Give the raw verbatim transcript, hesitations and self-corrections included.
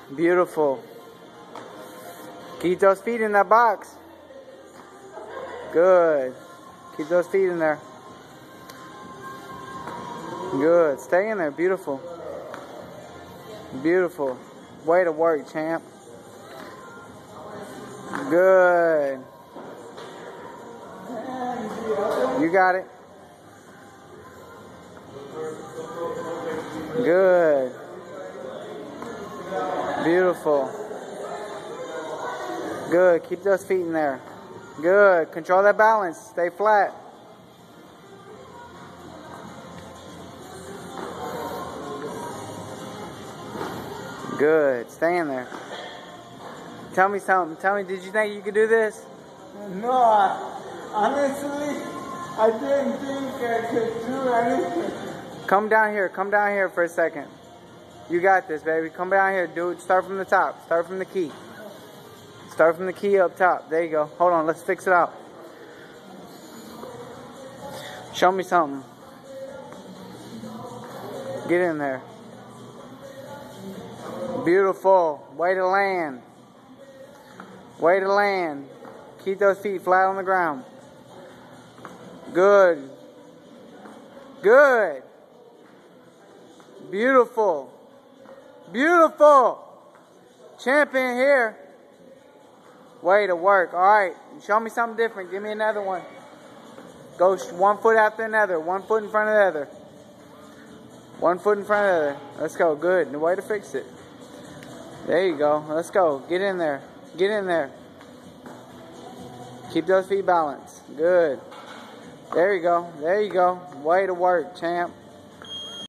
Beautiful. Keep those feet in that box. Good. Keep those feet in there. Good. Stay in there. Beautiful. Beautiful. Way to work, champ. Good. You got it. Good. Beautiful. Good. Keep those feet in there. Good. Control that balance. Stay flat. Good. Stay in there. Tell me something. Tell me, did you think you could do this? No, I, honestly, I didn't think I could do anything. Come down here. Come down here for a second. You got this, baby. Come down here. Do it. Start from the top. Start from the key. Start from the key up top. There you go. Hold on. Let's fix it out. Show me something. Get in there. Beautiful. Way to land. Way to land. Keep those feet flat on the ground. Good. Good. Beautiful. Beautiful. Champion here. Way to work. All right. Show me something different. Give me another one. Go one foot after another. One foot in front of the other. One foot in front of the other. Let's go. Good. The way to fix it. There you go. Let's go. Get in there. Get in there. Keep those feet balanced. Good. There you go. There you go. Way to work, champ.